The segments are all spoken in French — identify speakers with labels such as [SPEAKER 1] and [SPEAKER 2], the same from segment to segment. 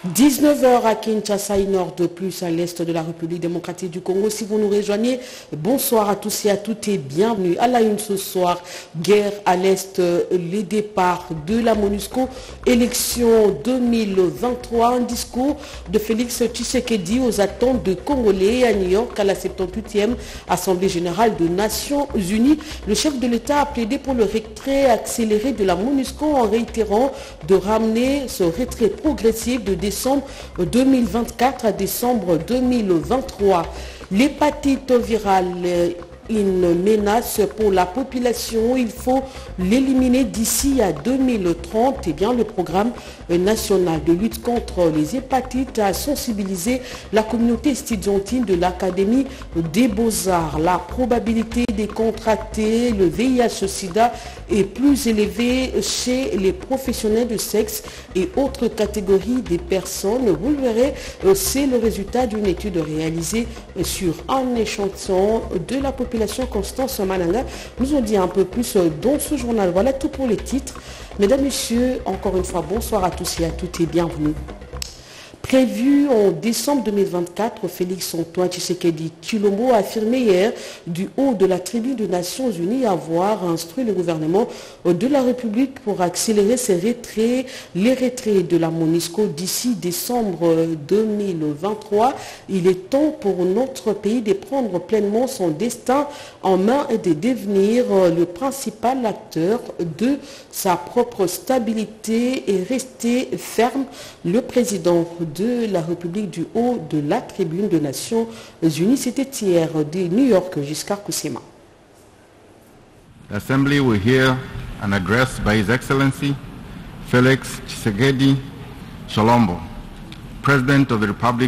[SPEAKER 1] 19 heures à Kinshasa, 1 heure de plus à l'est de la République démocratique du Congo. Si vous nous rejoignez, bonsoir à tous et à toutes et bienvenue à la une ce soir. Guerre à l'est, les départs de la MONUSCO, élection 2023, un discours de Félix Tshisekedi aux attentes de Congolais à New York à la 78e Assemblée générale des Nations Unies. Le chef de l'État a plaidé pour le retrait accéléré de la MONUSCO en réitérant de ramener ce retrait progressif de décembre 2024 à décembre 2023. L'hépatite virale, une menace pour la population, il faut l'éliminer d'ici à 2030. Eh bien, le programme national de lutte contre les hépatites a sensibilisé la communauté estudiantine de l'Académie des Beaux-Arts. La probabilité de contracter le VIH-Sida est plus élevée chez les professionnels de sexe et autres catégories des personnes. Vous le verrez, c'est le résultat d'une étude réalisée sur un échantillon de la population. Constance Malanga nous en dit un peu plus dans ce journal. Voilà tout pour les titres. Mesdames, Messieurs, encore une fois, bonsoir à tous et à toutes et bienvenue. Prévu en décembre 2024, Félix Antoine Tshisekedi Tshilombo a affirmé hier du haut de la tribune des Nations Unies avoir instruit le gouvernement de la République pour accélérer les retraits de la MONUSCO d'ici décembre 2023. Il est temps pour notre pays de prendre pleinement son destin en main et de devenir le principal acteur de sa propre stabilité et rester ferme. Le président de la République du haut de la tribune des Nations Unies, c'était hier de New York, Giscard Koussema.
[SPEAKER 2] The Assembly will hear an address by His Excellency Felix Tshisekedi Tshilombo, President of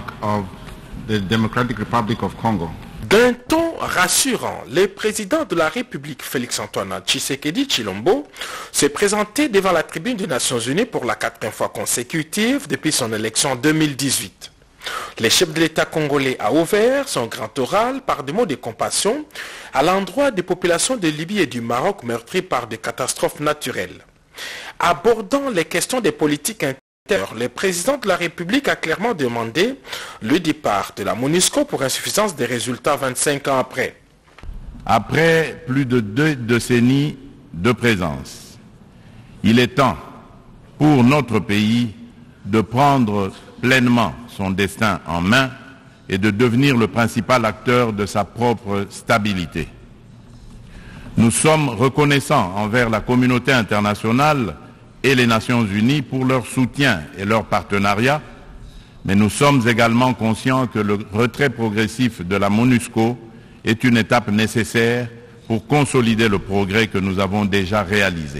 [SPEAKER 2] the Democratic Republic of Congo.
[SPEAKER 3] D'un ton rassurant, le président de la République, Félix-Antoine Tshisekedi Tshilombo, s'est présenté devant la tribune des Nations Unies pour la 4e fois consécutive depuis son élection en 2018. Le chef de l'État congolais a ouvert son grand oral par des mots de compassion à l'endroit des populations de Libye et du Maroc meurtries par des catastrophes naturelles. Abordant les questions des politiques internes, le président de la République a clairement demandé le départ de la MONUSCO pour insuffisance des résultats 25 ans après.
[SPEAKER 2] Après plus de 2 décennies de présence, il est temps pour notre pays de prendre pleinement son destin en main et de devenir le principal acteur de sa propre stabilité. Nous sommes reconnaissants envers la communauté internationale et les Nations Unies pour leur soutien et leur partenariat, mais nous sommes également conscients que le retrait progressif de la MONUSCO est une étape nécessaire pour consolider le progrès que nous avons déjà réalisé.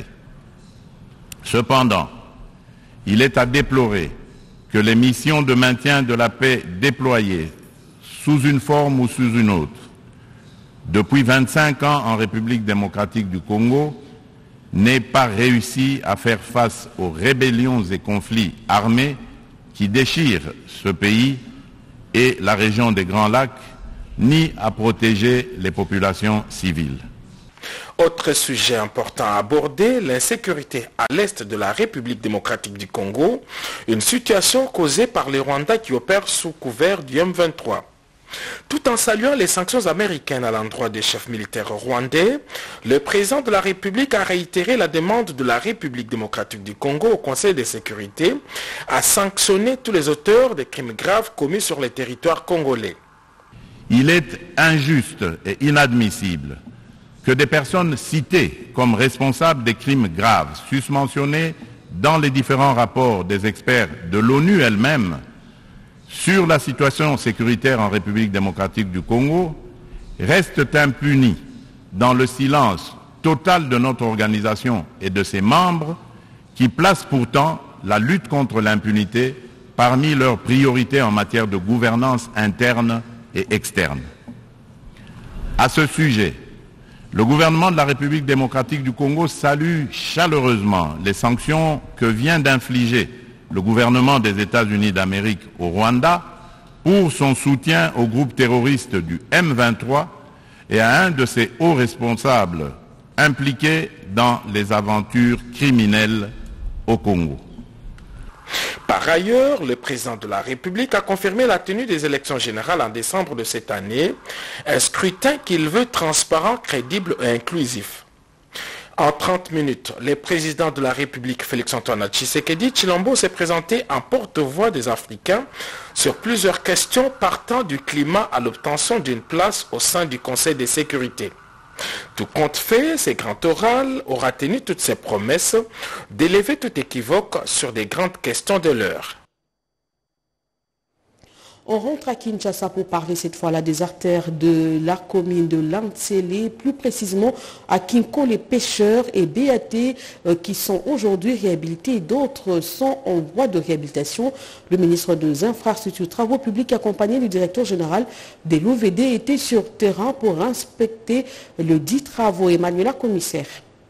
[SPEAKER 2] Cependant, il est à déplorer que les missions de maintien de la paix déployées sous une forme ou sous une autre depuis 25 ans en République démocratique du Congo n'ait pas réussi à faire face aux rébellions et conflits armés qui déchirent ce pays et la région des Grands Lacs, ni à protéger les populations civiles.
[SPEAKER 3] Autre sujet important à aborder, l'insécurité à l'est de la République démocratique du Congo, une situation causée par les Rwandais qui opèrent sous couvert du M23. Tout en saluant les sanctions américaines à l'endroit des chefs militaires rwandais, le président de la République a réitéré la demande de la République démocratique du Congo au Conseil de sécurité à sanctionner tous les auteurs de crimes graves commis sur les territoires congolais.
[SPEAKER 2] Il est injuste et inadmissible que des personnes citées comme responsables des crimes graves susmentionnés dans les différents rapports des experts de l'ONU elle-même sur la situation sécuritaire en République démocratique du Congo restent impunis dans le silence total de notre organisation et de ses membres qui placent pourtant la lutte contre l'impunité parmi leurs priorités en matière de gouvernance interne et externe. À ce sujet, le gouvernement de la République démocratique du Congo salue chaleureusement les sanctions que vient d'infliger le gouvernement des États-Unis d'Amérique au Rwanda pour son soutien au groupe terroriste du M23 et à un de ses hauts responsables impliqués dans les aventures criminelles au Congo.
[SPEAKER 3] Par ailleurs, le président de la République a confirmé la tenue des élections générales en décembre de cette année, un scrutin qu'il veut transparent, crédible et inclusif. En 30 minutes, le président de la République Félix-Antoine Tshisekedi Tshilombo s'est présenté en porte-voix des Africains sur plusieurs questions partant du climat à l'obtention d'une place au sein du Conseil de sécurité. Tout compte fait, ce grand oral aura tenu toutes ses promesses d'élever tout équivoque sur des grandes questions de l'heure.
[SPEAKER 1] On rentre à Kinshasa pour parler cette fois-là des artères de la commune de Lantsele, plus précisément à Kinko, les pêcheurs et BAT qui sont aujourd'hui réhabilités et d'autres sont en voie de réhabilitation. Le ministre des Infrastructures, Travaux publics accompagné du directeur général de l'OVD était sur terrain pour inspecter le dit travaux. Emmanuela, commissaire.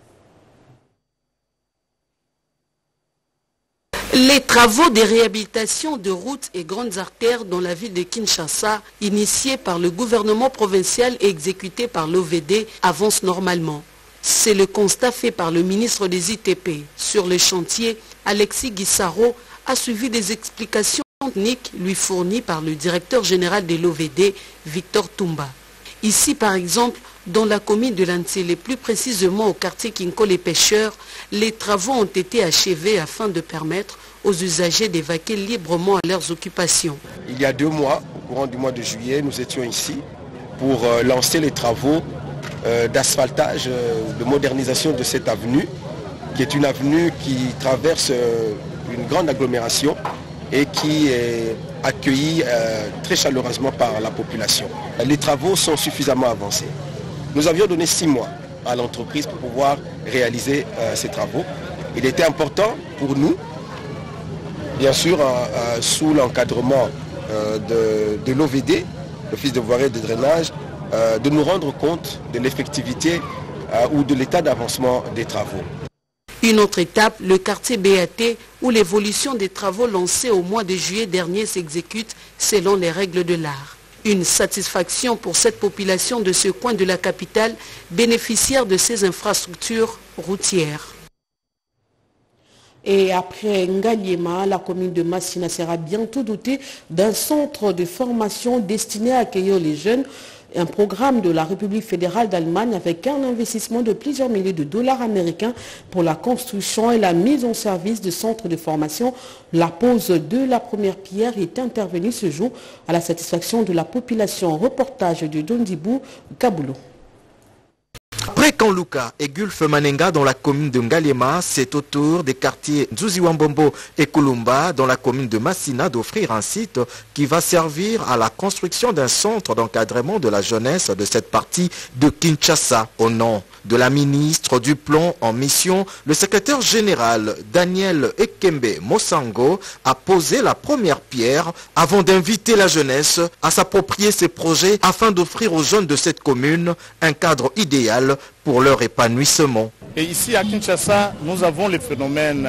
[SPEAKER 4] Les travaux de réhabilitation de routes et grandes artères dans la ville de Kinshasa, initiés par le gouvernement provincial et exécutés par l'OVD, avancent normalement. C'est le constat fait par le ministre des ITP. Sur le chantier, Alexis Guissaro a suivi des explications techniques lui fournies par le directeur général de l'OVD, Victor Toumba. Ici, par exemple, dans la commune de Lantsele, plus précisément au quartier Kinko les pêcheurs, les travaux ont été achevés afin de permettre aux usagers d'évacuer librement à leurs occupations.
[SPEAKER 5] Il y a 2 mois, au courant du mois de juillet, nous étions ici pour lancer les travaux d'asphaltage, de modernisation de cette avenue, qui est une avenue qui traverse une grande agglomération et qui est accueillie très chaleureusement par la population. Les travaux sont suffisamment avancés. Nous avions donné 6 mois à l'entreprise pour pouvoir réaliser ces travaux. Il était important pour nous, bien sûr sous l'encadrement de l'OVD, l'Office de voirie et de drainage, de nous rendre compte de l'effectivité ou de l'état d'avancement des travaux.
[SPEAKER 4] Une autre étape, le quartier BAT, où l'évolution des travaux lancés au mois de juillet dernier s'exécute selon les règles de l'art. Une satisfaction pour cette population de ce coin de la capitale, bénéficiaire de ces infrastructures routières.
[SPEAKER 1] Et après Ngaliema, la commune de Massina sera bientôt dotée d'un centre de formation destiné à accueillir les jeunes. Un programme de la République fédérale d'Allemagne avec un investissement de plusieurs milliers de dollars américains pour la construction et la mise en service de centres de formation. La pose de la première pierre est intervenue ce jour à la satisfaction de la population. Reportage de Dondibou Kaboulou.
[SPEAKER 6] Précanlouka et Gulf Manenga dans la commune de Ngaliema, c'est au tour des quartiers Nzuziwambombo et Kulumba dans la commune de Massina d'offrir un site qui va servir à la construction d'un centre d'encadrement de la jeunesse de cette partie de Kinshasa. Au nom de la ministre du Plan en mission, le secrétaire général Daniel Ekembe Mosango a posé la première pierre avant d'inviter la jeunesse à s'approprier ces projets afin d'offrir aux jeunes de cette commune un cadre idéal pour leur épanouissement.
[SPEAKER 7] Et ici à Kinshasa, nous avons le phénomène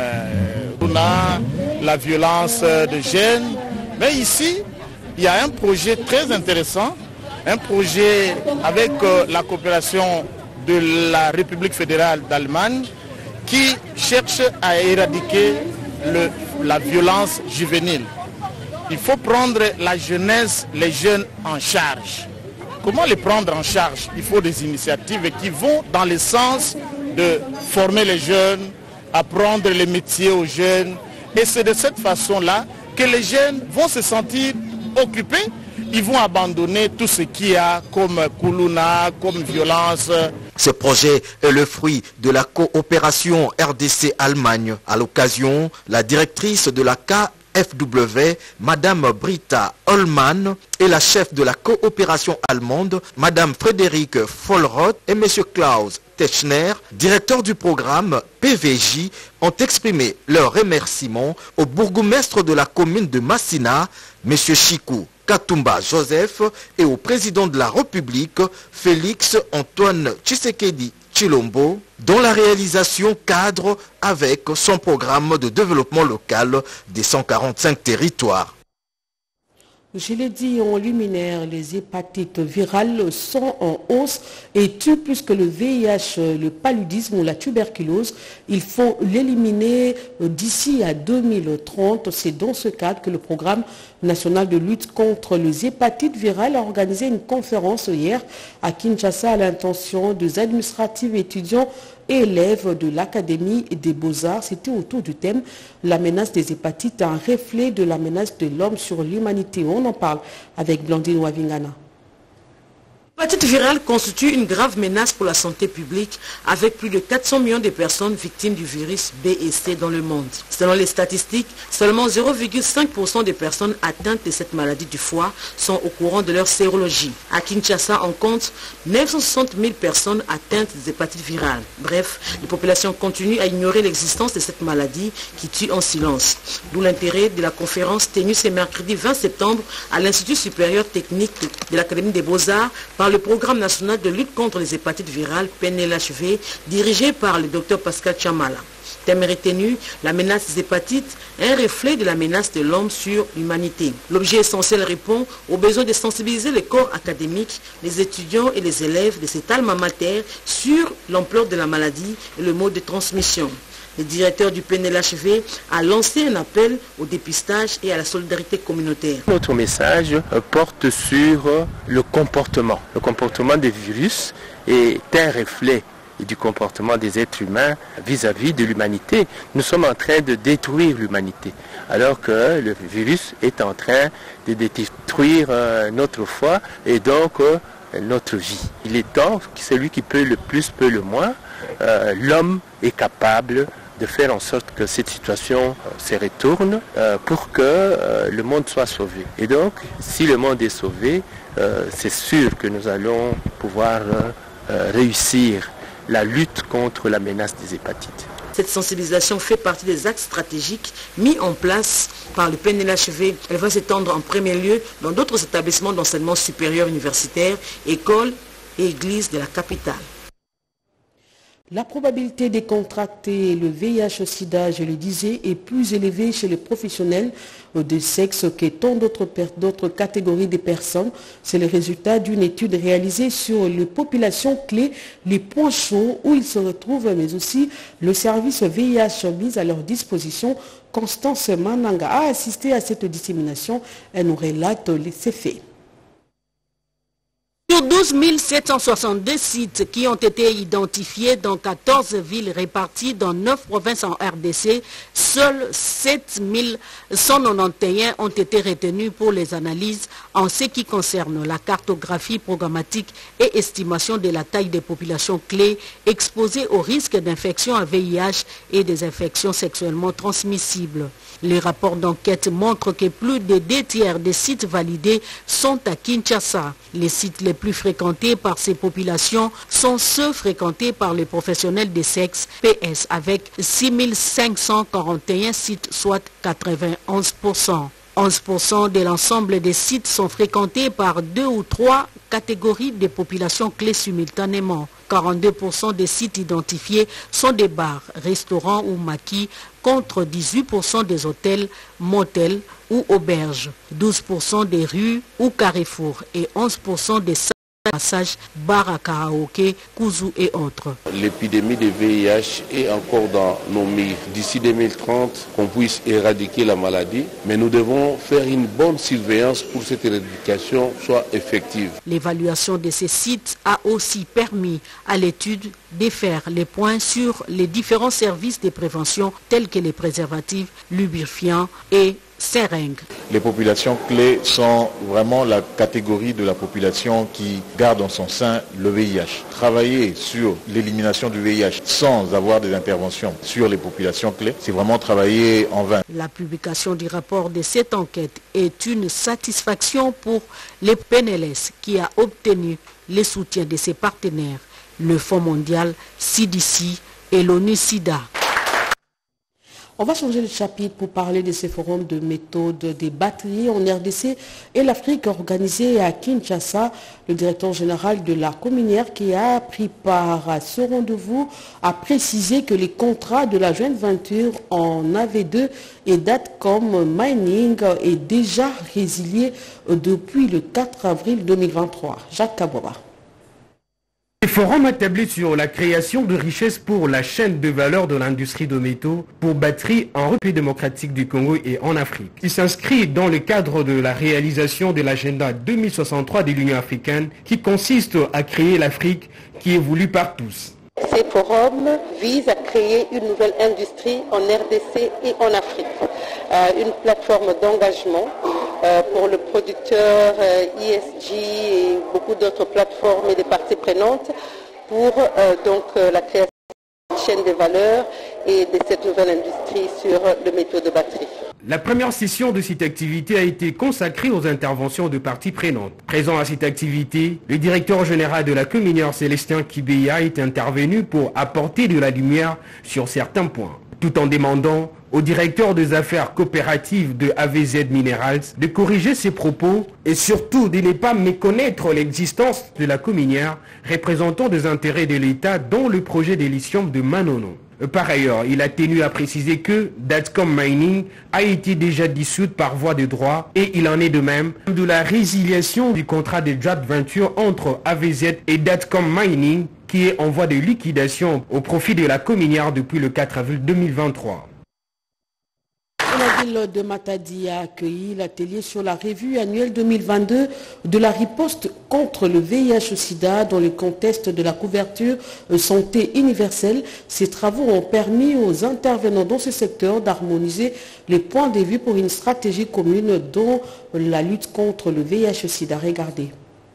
[SPEAKER 7] la violence de jeunes. Mais ici, il y a un projet très intéressant, un projet avec la coopération de la République fédérale d'Allemagne qui cherche à éradiquer la violence juvénile. Il faut prendre la jeunesse, les jeunes en charge. Comment les prendre en charge? Il faut des initiatives qui vont dans le sens de former les jeunes, apprendre les métiers aux jeunes. Et c'est de cette façon-là que les jeunes vont se sentir occupés. Ils vont abandonner tout ce qu'il y a comme Kuluna, comme violence.
[SPEAKER 6] Ce projet est le fruit de la coopération RDC-Allemagne. À l'occasion, la directrice de la KfW, Madame Britta Hollmann, et la chef de la coopération allemande, Madame Frédéric Vollroth et Monsieur Klaus Techner, directeur du programme PVJ, ont exprimé leur remerciement au bourgmestre de la commune de Massina, Monsieur Chikou Katumba Joseph, et au président de la République, Félix Antoine Tshisekedi Tshilombo, dont la réalisation cadre avec son programme de développement local des 145 territoires.
[SPEAKER 1] Je l'ai dit en luminaire, les hépatites virales sont en hausse et tuent plus que le VIH, le paludisme ou la tuberculose. Il faut l'éliminer d'ici à 2030. C'est dans ce cadre que le programme national de lutte contre les hépatites virales a organisé une conférence hier à Kinshasa à l'intention des administratifs étudiants et élèves de l'Académie des Beaux-Arts. C'était autour du thème « La menace des hépatites, un reflet de la menace de l'homme sur l'humanité ». On en parle avec Blandine Wavingana.
[SPEAKER 4] L'hépatite virale constitue une grave menace pour la santé publique avec plus de 400 millions de personnes victimes du virus B et C dans le monde. Selon les statistiques, seulement 0,5% des personnes atteintes de cette maladie du foie sont au courant de leur sérologie. À Kinshasa, on compte 960 000 personnes atteintes des hépatites virales. Bref, les populations continuent à ignorer l'existence de cette maladie qui tue en silence. D'où l'intérêt de la conférence tenue ce mercredi 20 septembre à l'Institut supérieur technique de l'Académie des Beaux-Arts par le Programme national de lutte contre les hépatites virales PNLHV, dirigé par le Dr Pascal Chamala. Thème retenu, la menace des hépatites, un reflet de la menace de l'homme sur l'humanité. L'objet essentiel répond aux besoins de sensibiliser les corps académiques, les étudiants et les élèves de cet alma mater sur l'ampleur de la maladie et le mode de transmission. Le directeur du PNLHV a lancé un appel au dépistage et à la solidarité communautaire.
[SPEAKER 8] Notre message porte sur le comportement. Le comportement des virus est un reflet du comportement des êtres humains vis-à-vis de l'humanité. Nous sommes en train de détruire l'humanité, alors que le virus est en train de détruire notre foi et donc notre vie. Il est temps que celui qui peut le plus peut le moins. L'homme est capable de faire en sorte que cette situation se retourne pour que le monde soit sauvé. Et donc, si le monde est sauvé, c'est sûr que nous allons pouvoir réussir la lutte contre la menace des hépatites.
[SPEAKER 4] Cette sensibilisation fait partie des axes stratégiques mis en place par le PNLHV. Elle va s'étendre en premier lieu dans d'autres établissements d'enseignement supérieur universitaire, écoles et églises de la capitale.
[SPEAKER 1] La probabilité de contracter le VIH-Sida, je le disais, est plus élevée chez les professionnels de sexe que tant d'autres catégories de personnes. C'est le résultat d'une étude réalisée sur les populations clés, les points chauds où ils se retrouvent, mais aussi le service VIH mis à leur disposition. Constance Mananga a assisté à cette dissémination. Elle nous relate ces faits.
[SPEAKER 9] Sur 12 762 sites qui ont été identifiés dans 14 villes réparties dans 9 provinces en RDC, seuls 7 191 ont été retenus pour les analyses en ce qui concerne la cartographie programmatique et estimation de la taille des populations clés exposées au risque d'infection à VIH et des infections sexuellement transmissibles. Les rapports d'enquête montrent que plus de 2 tiers des sites validés sont à Kinshasa. Les sites les plus fréquentés par ces populations sont ceux fréquentés par les professionnels des sexes PS avec 6 541 sites, soit 91%. 11% de l'ensemble des sites sont fréquentés par 2 ou 3 catégories de populations clés simultanément. 42% des sites identifiés sont des bars, restaurants ou maquis, contre 18% des hôtels, motels ou auberges, 12% des rues ou carrefours et 11% des massages, bars à karaoké, kuzu et autres.
[SPEAKER 10] L'épidémie de VIH est encore dans nos mires. D'ici 2030, qu'on puisse éradiquer la maladie, mais nous devons faire une bonne surveillance pour que cette éradication soit effective.
[SPEAKER 9] L'évaluation de ces sites a aussi permis à l'étude de faire les points sur les différents services de prévention tels que les préservatifs, lubrifiants et seringues.
[SPEAKER 11] Les populations clés sont vraiment la catégorie de la population qui garde en son sein le VIH. Travailler sur l'élimination du VIH sans avoir des interventions sur les populations clés, c'est vraiment travailler en vain.
[SPEAKER 9] La publication du rapport de cette enquête est une satisfaction pour les PNLS qui a obtenu le soutien de ses partenaires, le Fonds mondial, CDC et l'ONU-SIDA.
[SPEAKER 1] On va changer de chapitre pour parler de ces forums de méthode des batteries en RDC et l'Afrique organisé à Kinshasa. Le directeur général de la Cominière qui a pris part à ce rendez-vous a précisé que les contrats de la joint venture en AV2 et Datcom Mining est déjà résilié depuis le 4 avril 2023. Jacques Kabouaba.
[SPEAKER 12] Le forum établi sur la création de richesses pour la chaîne de valeur de l'industrie de métaux pour batteries en République démocratique du Congo et en Afrique. Il s'inscrit dans le cadre de la réalisation de l'agenda 2063 de l'Union africaine qui consiste à créer l'Afrique qui est voulue par tous.
[SPEAKER 13] Ces forums visent à créer une nouvelle industrie en RDC et en Afrique. Une plateforme d'engagement pour le producteur ESG et beaucoup d'autres plateformes et des parties prenantes pour la création d'une chaîne de valeur et de cette nouvelle industrie sur le métaux de batterie.
[SPEAKER 12] La première session de cette activité a été consacrée aux interventions de parties prenantes. Présent à cette activité, le directeur général de la Cominière Célestin Kibeya est intervenu pour apporter de la lumière sur certains points, tout en demandant au directeur des affaires coopératives de AVZ Minerals de corriger ses propos et surtout de ne pas méconnaître l'existence de la Cominière représentant des intérêts de l'État dans le projet de lithium de Manono. Par ailleurs, il a tenu à préciser que Datcom Mining a été déjà dissoute par voie de droit et il en est de même de la résiliation du contrat de joint venture entre AVZ et Datcom Mining qui est en voie de liquidation au profit de la Cominière depuis le 4 avril 2023.
[SPEAKER 1] La ville de Matadi a accueilli l'atelier sur la revue annuelle 2022 de la riposte contre le VIH-Sida dans le contexte de la couverture santé universelle. Ces travaux ont permis aux intervenants dans ce secteur d'harmoniser les points de vue pour une stratégie commune dans la lutte contre le VIH-Sida. Regardez.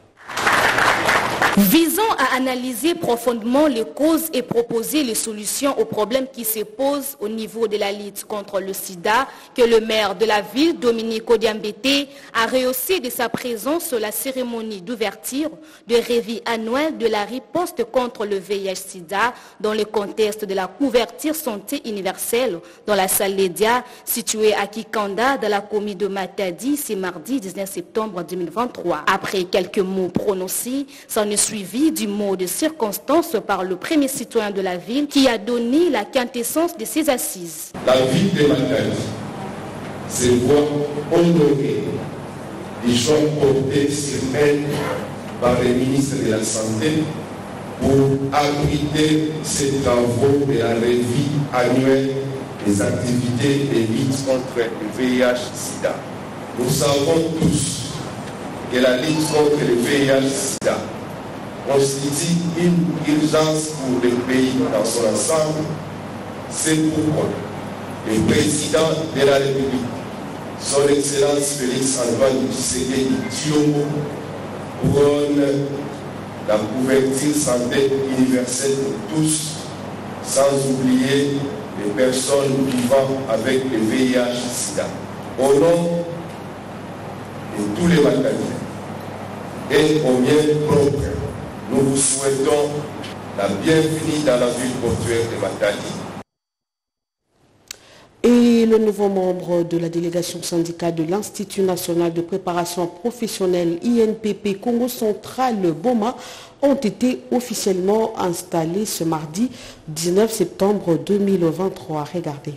[SPEAKER 14] Visant à analyser profondément les causes et proposer les solutions aux problèmes qui se posent au niveau de la lutte contre le sida, que le maire de la ville, Dominique Odiambete, a rehaussé de sa présence sur la cérémonie d'ouverture de revue annuelle de la riposte contre le VIH-Sida dans le contexte de la couverture santé universelle dans la salle Lédia située à Kikanda dans la commune de Matadi, ce mardi 19 septembre 2023. Après quelques mots prononcés, s'en est suivi du mot de circonstance par le premier citoyen de la ville qui a donné la quintessence de ses assises.
[SPEAKER 15] La ville de Matadi se voit honorée des choix portés sur elle par le ministre de la Santé pour abriter ces travaux de la revue annuelle des activités de lutte contre le VIH-Sida. Nous savons tous que la lutte contre le VIH-Sida constitue une urgence pour le pays dans son ensemble. C'est pourquoi le président de la République, son Excellence Félix Antoine Tshisekedi Tshilombo, prône la couverture santé universelle pour tous, sans oublier les personnes vivant avec le VIH-Sida. Au nom de tous les Matadiens et au mien propre, nous vous souhaitons la bienvenue dans la ville portuaire de Matadi.
[SPEAKER 1] Et le nouveau membre de la délégation syndicale de l'Institut national de préparation professionnelle INPP Congo Central Boma ont été officiellement installés ce mardi 19 septembre 2023. Regardez.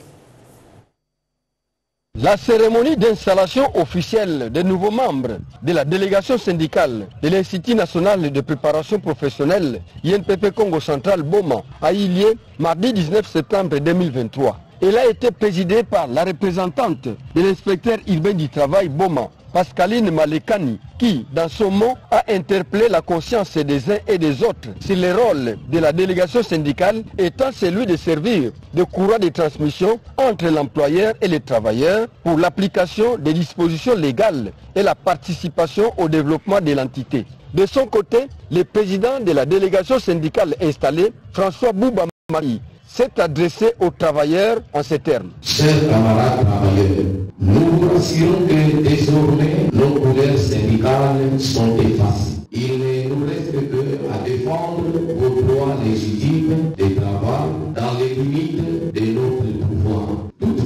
[SPEAKER 16] La cérémonie d'installation officielle des nouveaux membres de la délégation syndicale de l'Institut national de préparation professionnelle INPP Congo Central Boma a eu lieu mardi 19 septembre 2023. Elle a été présidée par la représentante de l'inspecteur urbain du travail Boma, Pascaline Malekani, qui, dans son mot, a interpellé la conscience des uns et des autres sur le rôle de la délégation syndicale étant celui de servir de courroie de transmission entre l'employeur et les travailleurs pour l'application des dispositions légales et la participation au développement de l'entité. De son côté, le président de la délégation syndicale installée, François Bouba Mari, s'est adressé aux travailleurs en ces termes.
[SPEAKER 17] Chers camarades travailleurs, nous vous rassurons que désormais nos couleurs syndicales sont effacées. Il ne nous reste que à défendre vos droits légitimes de travail dans les limites de notre pouvoir. Toutefois,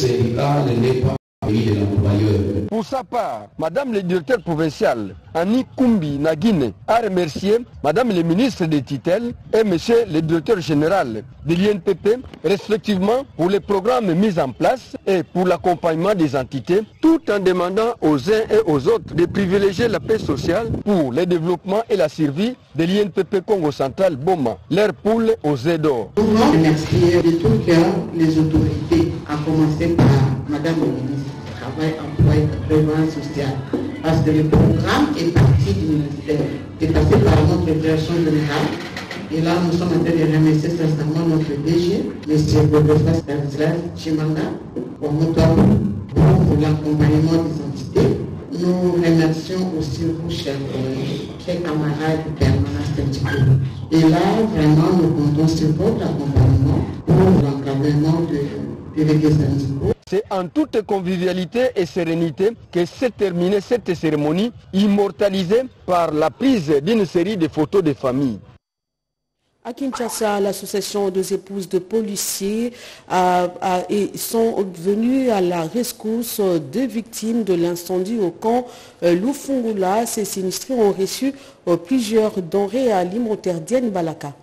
[SPEAKER 17] syndical n'est pas pays de l'employeur.
[SPEAKER 16] Pour sa part, Madame le directeur provincial, Annie Koumbi Nagine, a remercié Madame le ministre des tutelles et Monsieur le directeur général de l'INPP, respectivement pour les programmes mis en place et pour l'accompagnement des entités, tout en demandant aux uns et aux autres de privilégier la paix sociale pour le développement et la survie de l'INPP Congo Central Boma, leur poule aux œufs d'or.
[SPEAKER 18] Nous voulons remercier de tout cœur les autorités, à commencer par Madame le ministre du Travail, Emploi et Prévoyance sociale, parce que le programme est parti du ministère, est passé par notre direction générale. Et là, nous sommes en train de remercier sincèrement notre DG, M. Godefroy Stanislas Chimanga, pour l'accompagnement des entités. Nous remercions aussi vous, chers camarades de permanence syndicale. Et là, vraiment, nous comptons sur votre accompagnement pour l'encadrement des délégués syndicaux.
[SPEAKER 16] C'est en toute convivialité et sérénité que s'est terminée cette cérémonie immortalisée par la prise d'une série de photos de famille.
[SPEAKER 1] À Kinshasa, l'association des épouses de policiers sont venues à la rescousse des victimes de l'incendie au camp Lufungula. Ces sinistrés ont reçu plusieurs denrées alimentaires. Diane Balaka.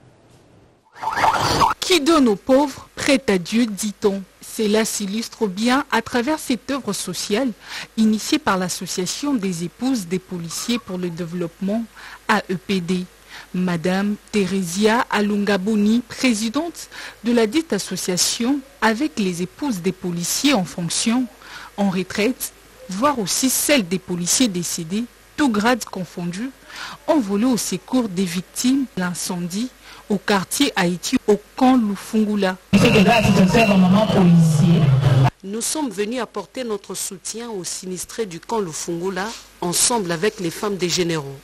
[SPEAKER 19] Qui donne aux pauvres, prête à Dieu, dit-on. Cela s'illustre bien à travers cette œuvre sociale initiée par l'association des épouses des policiers pour le développement, AEPD. Madame Thérésia Alungaboni, présidente de la dite association, avec les épouses des policiers en fonction, en retraite, voire aussi celles des policiers décédés, tous grades confondus, ont volé au secours des victimes de l'incendie au quartier Haïti, au camp Lufungula.
[SPEAKER 4] Nous sommes venus apporter notre soutien aux sinistrés du camp Lufungula, ensemble avec les femmes des généraux.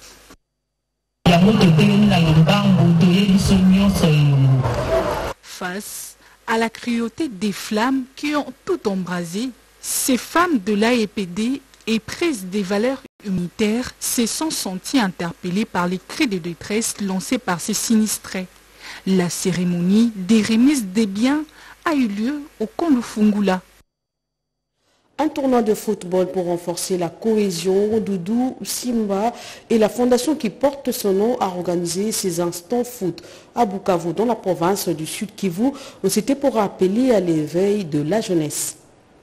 [SPEAKER 19] Face à la cruauté des flammes qui ont tout embrasé, ces femmes de l'AEPD, éprises des valeurs humanitaires, se sont senties interpellées par les cris de détresse lancés par ces sinistrés. La cérémonie des remises des biens a eu lieu au camp Lufungula.
[SPEAKER 1] Un tournoi de football pour renforcer la cohésion, Doudou Simba et la fondation qui porte son nom a organisé ces instants foot à Bukavu, dans la province du Sud Kivu. C'était pour appeler à l'éveil de la jeunesse.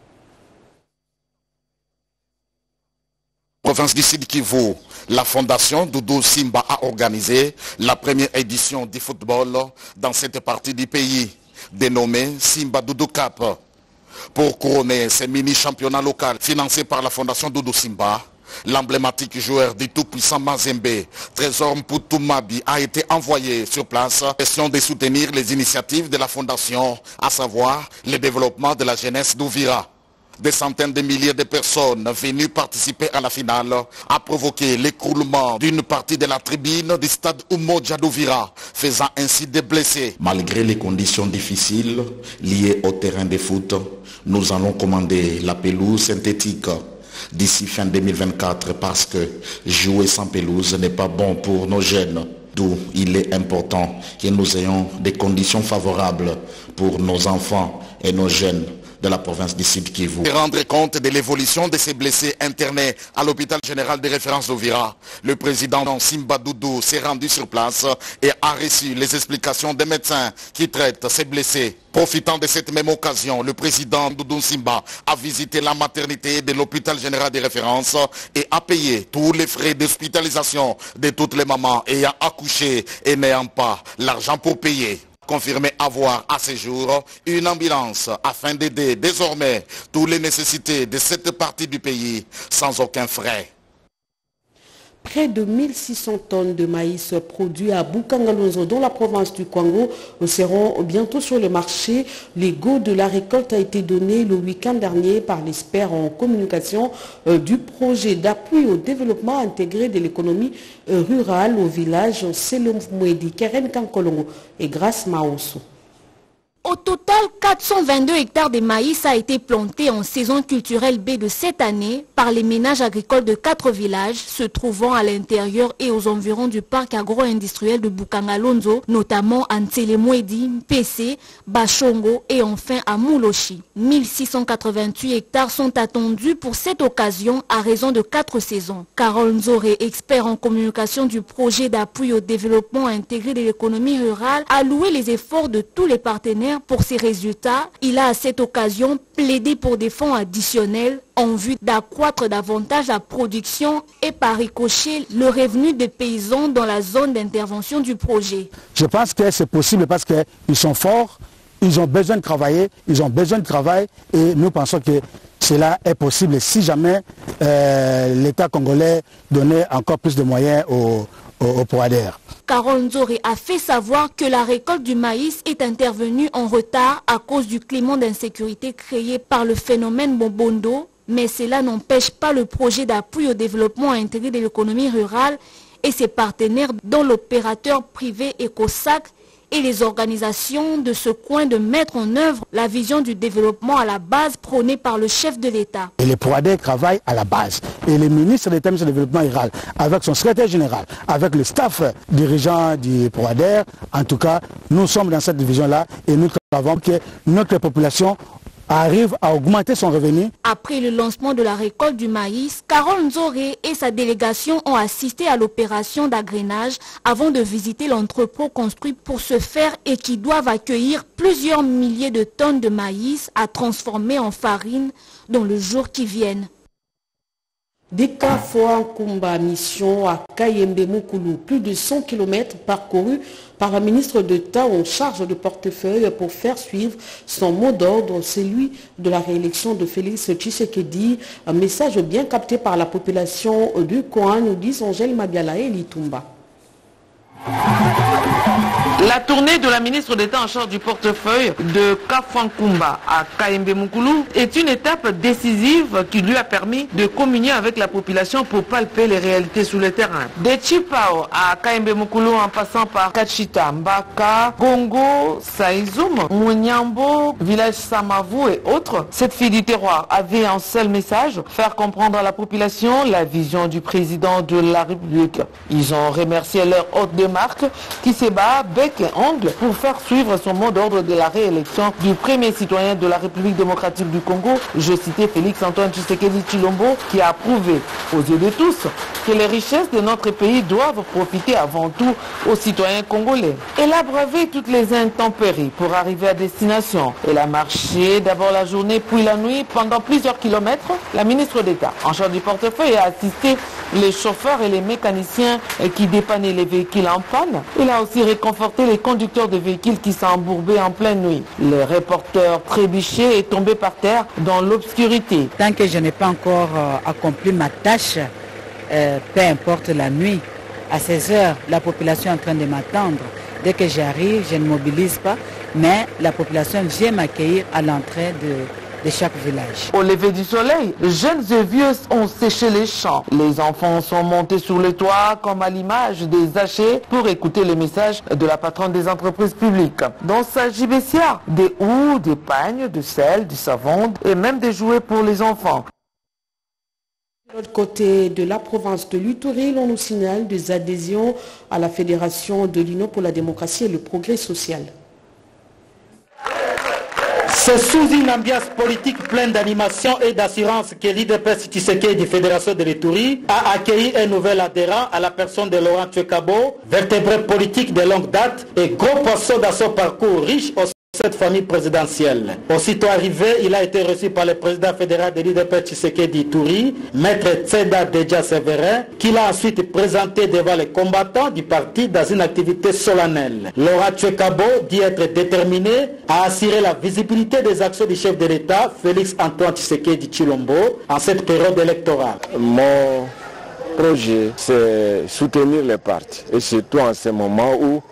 [SPEAKER 20] Province du Sud Kivu, la fondation Doudou Simba a organisé la première édition du football dans cette partie du pays, dénommée Simba Doudou Cup. Pour couronner ces mini-championnats locaux financés par la fondation Doudou Simba, l'emblématique joueur du tout-puissant Mazembe, Trésor Mputumabi, a été envoyé sur place. Question de soutenir les initiatives de la fondation, à savoir le développement de la jeunesse d'Ouvira. Des centaines de milliers de personnes venues participer à la finale a provoqué l'écroulement d'une partie de la tribune du stade Umoja d'Ouvira, faisant ainsi des blessés. Malgré les conditions difficiles liées au terrain de foot, nous allons commander la pelouse synthétique d'ici fin 2024 parce que jouer sans pelouse n'est pas bon pour nos jeunes. D'où il est important que nous ayons des conditions favorables pour nos enfants et nos jeunes de la province du Sud Kivu. Rendre compte de l'évolution de ces blessés internés à l'hôpital général de référence d'Ouvira, le président Simba Doudou s'est rendu sur place et a reçu les explications des médecins qui traitent ces blessés. Profitant de cette même occasion, le président Doudou Simba a visité la maternité de l'hôpital général de référence et a payé tous les frais d'hospitalisation de toutes les mamans ayant accouché et n'ayant pas l'argent pour payer. Confirmé avoir à ce jour une ambulance afin d'aider désormais toutes les nécessités de cette partie du pays sans aucun frais.
[SPEAKER 1] Près de 1600 tonnes de maïs produits à Bukangalonzo dans la province du Kwango seront bientôt sur le marché. Les go de la récolte a été donné le week-end dernier par l'expert en communication du projet d'appui au développement intégré de l'économie rurale au village Selom Mwedi, Keren Kankolongo et Grace Maoso.
[SPEAKER 14] Au total, 422 hectares de maïs a été planté en saison culturelle B de cette année par les ménages agricoles de 4 villages se trouvant à l'intérieur et aux environs du parc agro-industriel de Bukangalonzo, notamment à Ntselemwedi, Mpese, Bachongo et enfin à Moulochi. 1688 hectares sont attendus pour cette occasion à raison de 4 saisons. Carole Nzoré, expert en communication du projet d'appui au développement intégré de l'économie rurale, a loué les efforts de tous les partenaires pour ces résultats. Il a à cette occasion plaidé pour des fonds additionnels en vue d'accroître davantage la production et par ricochet le revenu des paysans dans la zone d'intervention du projet.
[SPEAKER 21] Je pense que c'est possible parce qu'ils sont forts, ils ont besoin de travailler, ils ont besoin de travail et nous pensons que cela est possible si jamais l'État congolais donnait encore plus de moyens au PROADER.
[SPEAKER 14] Carole Nzoré a fait savoir que la récolte du maïs est intervenue en retard à cause du climat d'insécurité créé par le phénomène Bobondo, mais cela n'empêche pas le projet d'appui au développement intégré de l'économie rurale et ses partenaires dont l'opérateur privé ECOSAC et les organisations de ce coin de mettre en œuvre la vision du développement à la base prônée par le chef de l'État.
[SPEAKER 21] Et les PROADER travaillent à la base. Et le ministre d'État, ministre du Développement rural, avec son secrétaire général, avec le staff dirigeant du PROADER, en tout cas, nous sommes dans cette division-là et nous travaillons que notre population arrive à augmenter son revenu.
[SPEAKER 14] Après le lancement de la récolte du maïs, Carole Nzoré et sa délégation ont assisté à l'opération d'agrainage avant de visiter l'entrepôt construit pour ce faire et qui doivent accueillir plusieurs milliers de tonnes de maïs à transformer en farine dans le jour qui viennent.
[SPEAKER 1] Des Kafoa-Nkumba mission à Kayembe-Mukulu, plus de 100 km parcourus par la ministre d'État en charge de portefeuille pour faire suivre son mot d'ordre, celui de la réélection de Félix Tshisekedi. Un message bien capté par la population du coin, nous dit Angèle Mabiala et Litumba.
[SPEAKER 22] La tournée de la ministre d'État en charge du portefeuille de Kafoa-Nkumba à Kayembe-Mukulu est une étape décisive qui lui a permis de communier avec la population pour palper les réalités sur le terrain. De Chipao à Kayembe-Mukulu en passant par Kachita, Mbaka, Gongo, Saïzoum, Mounyambo, village Samavu et autres, cette fille du terroir avait un seul message, faire comprendre à la population la vision du président de la République. Ils ont remercié leur hôte de marque qui se bat bec et ongle pour faire suivre son mot d'ordre de la réélection du premier citoyen de la République démocratique du Congo, je citais Félix Antoine Tshisekedi Tshilombo, qui a prouvé aux yeux de tous que les richesses de notre pays doivent profiter avant tout aux citoyens congolais. Elle a bravé toutes les intempéries pour arriver à destination. Elle a marché d'abord la journée puis la nuit pendant plusieurs kilomètres. La ministre d'État en charge du portefeuille a assisté les chauffeurs et les mécaniciens qui dépannaient les véhicules en panne. Il a aussi réconforté les conducteurs de véhicules qui s'est embourbé en pleine nuit. Le reporter trébuché est tombé par terre dans l'obscurité.
[SPEAKER 23] Tant que je n'ai pas encore accompli ma tâche, peu importe la nuit, à 16 heures, la population est en train de m'attendre. Dès que j'arrive, je ne mobilise pas, mais la population vient m'accueillir à l'entrée de chaque village.
[SPEAKER 22] Au lever du soleil, jeunes et vieux ont séché les champs. Les enfants sont montés sur les toits comme à l'image des hachés pour écouter les messages de la patronne des entreprises publiques. Dans sa gibecière, des houes, des pagnes, du sel, du savon et même des jouets pour les enfants.
[SPEAKER 1] De l'autre côté de la province de l'Uturi, on nous signale des adhésions à la Fédération de l'Union pour la démocratie et le progrès social.
[SPEAKER 24] C'est sous une ambiance politique pleine d'animation et d'assurance que l'IDPS Tshisekedi Fédération de l'Ituri a accueilli un nouvel adhérent à la personne de Laurent Tchekabo, vertébré politique de longue date et gros poisson dans son parcours riche au cette famille présidentielle. Aussitôt arrivé, il a été reçu par le président fédéral de l'IDPS Tshisekedi Ituri, maître Tseda Deja Severin, qui l'a ensuite présenté devant les combattants du parti dans une activité solennelle. Laurent Tchekabo dit être déterminé à assurer la visibilité des actions du chef de l'État, Félix Antoine Tshisekedi Tshilombo, en cette période électorale.
[SPEAKER 25] Mon projet, c'est soutenir les partis, et surtout en ce moment où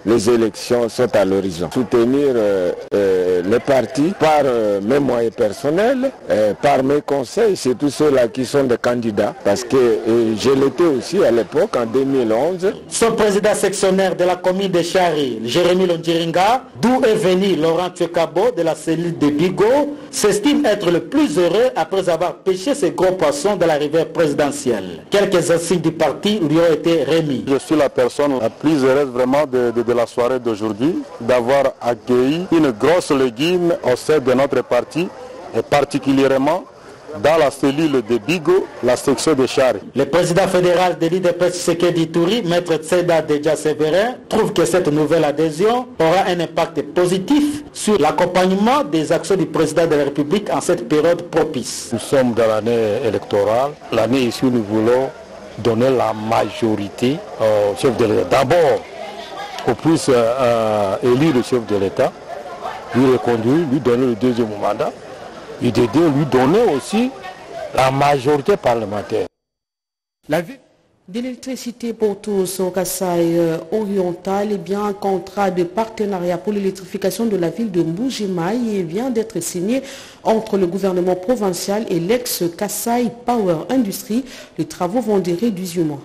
[SPEAKER 2] les élections sont à l'horizon. Soutenir les partis par mes moyens personnels, par mes conseils, c'est tous ceux-là qui sont des candidats, parce que je l'étais aussi à l'époque, en 2011.
[SPEAKER 24] Son président sectionnaire de la commune de Chari, Jérémy Londiringa, d'où est venu Laurent Tchekabo de la cellule de Bigot, s'estime être le plus heureux après avoir pêché ces gros poissons de la rivière présidentielle. Quelques insignes du parti lui ont été remis.
[SPEAKER 3] Je suis la personne la plus heureuse vraiment de la soirée d'aujourd'hui, d'avoir accueilli une grosse légume au sein de notre parti, et particulièrement dans la cellule de Bigot, la section de Chari.
[SPEAKER 24] Le président fédéral de l'IDPS Tshisekedi Touri, Maître Tseda Deja Severin, trouve que cette nouvelle adhésion aura un impact positif sur l'accompagnement des actions du président de la République en cette période propice.
[SPEAKER 3] Nous sommes dans l'année électorale. L'année ici, nous voulons donner la majorité au chef de l'État. D'abord, qu'on puisse élire le chef de l'État, lui reconduire, lui donner le deuxième mandat, et d'aider, lui donner aussi la majorité parlementaire.
[SPEAKER 1] La ville d'électricité pour tous au Kasaï oriental, et bien un contrat de partenariat pour l'électrification de la ville de Mbuji-Mayi vient d'être signé entre le gouvernement provincial et l'ex-Kasaï Power Industry. Les travaux vont durer 18 mois.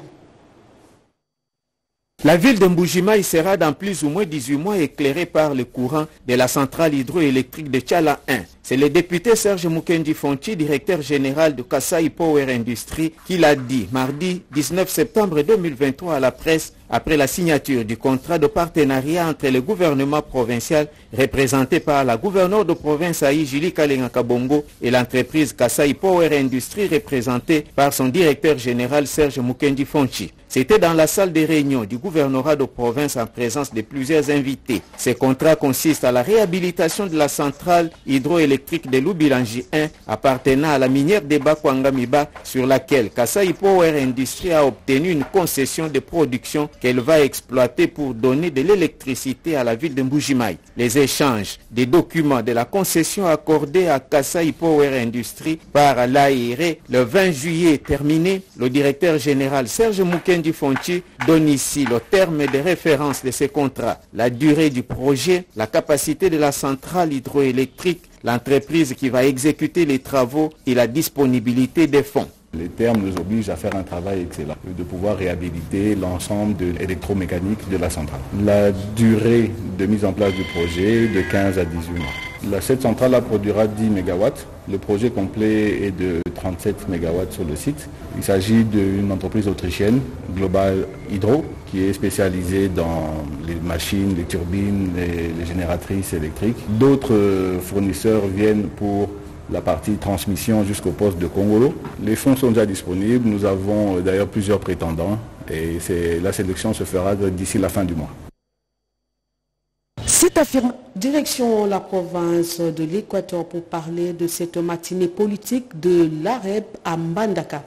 [SPEAKER 5] La ville de Mbuji-Mayi sera dans plus ou moins 18 mois éclairée par le courant de la centrale hydroélectrique de Tchala 1. C'est le député Serge Mukendi Fonchi, directeur général de Kasaï Power Industry, qui l'a dit mardi 19 septembre 2023 à la presse après la signature du contrat de partenariat entre le gouvernement provincial représenté par la gouverneure de province Aïe Julie Kalenga Kabongo et l'entreprise Kasaï Power Industry représentée par son directeur général Serge Mukendi Fonchi. C'était dans la salle de réunion du gouvernorat de province en présence de plusieurs invités. Ce contrat consiste à la réhabilitation de la centrale hydroélectrique de Lubilangi 1 appartenant à la minière de Bakwangamiba sur laquelle Kasaï Power Industry a obtenu une concession de production qu'elle va exploiter pour donner de l'électricité à la ville de Mbuji-Mayi. Les échanges des documents de la concession accordée à Kasaï Power Industry par l'AIRE le 20 juillet terminé, le directeur général Serge Mukendi Fonchi donne ici le terme de référence de ces contrats, la durée du projet, la capacité de la centrale hydroélectrique, l'entreprise qui va exécuter les travaux et la disponibilité des fonds.
[SPEAKER 7] Les termes nous obligent à faire un travail excellent, de pouvoir réhabiliter l'ensemble de l'électromécanique de la centrale. La durée de mise en place du projet de 15 à 18 mois. Cette centrale produira 10 MW. Le projet complet est de 37 MW sur le site. Il s'agit d'une entreprise autrichienne, Global Hydro, qui est spécialisée dans les machines, les turbines, les génératrices électriques. D'autres fournisseurs viennent pour la partie transmission jusqu'au poste de Congolo. Les fonds sont déjà disponibles. Nous avons d'ailleurs plusieurs prétendants et la sélection se fera d'ici la fin du mois.
[SPEAKER 1] C'est affirmé. Direction la province de l'Équateur pour parler de cette matinée politique de l'AREP à Mbandaka.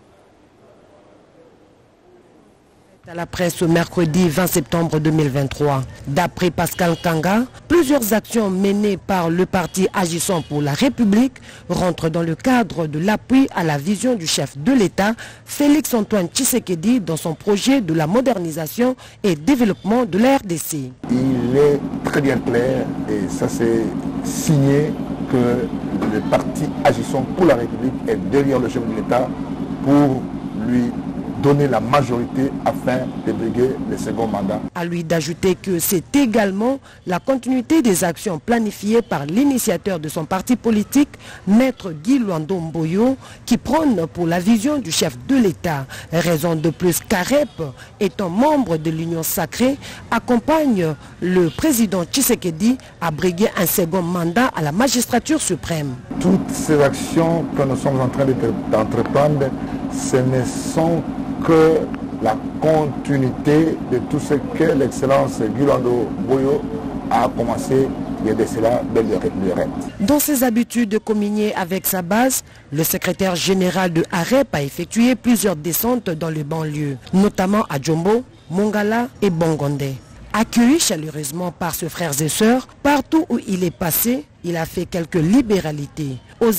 [SPEAKER 25] À la presse ce mercredi 20 septembre 2023. D'après Pascal Kanga, plusieurs actions menées par le parti agissant pour la République rentrent dans le cadre de l'appui à la vision du chef de l'État, Félix Antoine Tshisekedi, dans son projet de la modernisation et développement de la RDC.
[SPEAKER 26] Il est très bien clair, et ça c'est signé, que le parti agissant pour la République est derrière le chef de l'État pour lui donner la majorité afin de briguer le second mandat.
[SPEAKER 25] À lui d'ajouter que c'est également la continuité des actions planifiées par l'initiateur de son parti politique, Maître Guy Luando Mboyo, qui prône pour la vision du chef de l'État. Raison de plus qu'AREP, étant membre de l'Union sacrée, accompagne le président Tshisekedi à briguer un second mandat à la magistrature suprême.
[SPEAKER 26] Toutes ces actions que nous sommes en train d'entreprendre, ce ne sont que la continuité de tout ce que l'excellence Gulando Boyo a commencé il y a de cela belle lurette.
[SPEAKER 25] Dans ses habitudes de communier avec sa base, le secrétaire général de AREP a effectué plusieurs descentes dans les banlieues, notamment à Djombo, Mongala et Bongonde. Accueilli chaleureusement par ses frères et sœurs, partout où il est passé, il a fait quelques libéralités. Aux uns,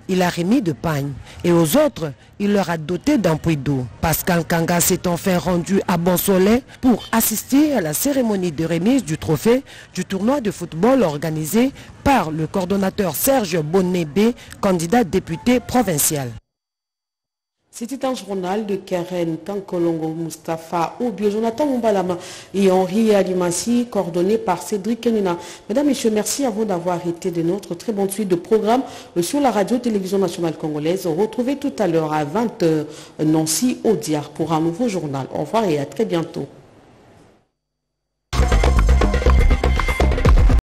[SPEAKER 25] il a remis de pagne. Et aux autres, il leur a doté d'un puits d'eau. Pascal Kanga s'est enfin rendu à Bonsoleil pour assister à la cérémonie de remise du trophée du tournoi de football organisé par le coordonnateur Serge Bonébé, candidat député provincial.
[SPEAKER 1] C'était un journal de Karen Tankolongo, Mustafa Obio, Jonathan Mumbalama et Henri Alimassi, coordonné par Cédric Kenina. Mesdames, Messieurs, merci à vous d'avoir été de notre très bonne suite de programmes sur la radio-télévision nationale congolaise. Retrouvez tout à l'heure à 20h Nancy Audiard pour un nouveau journal. Au revoir et à très bientôt.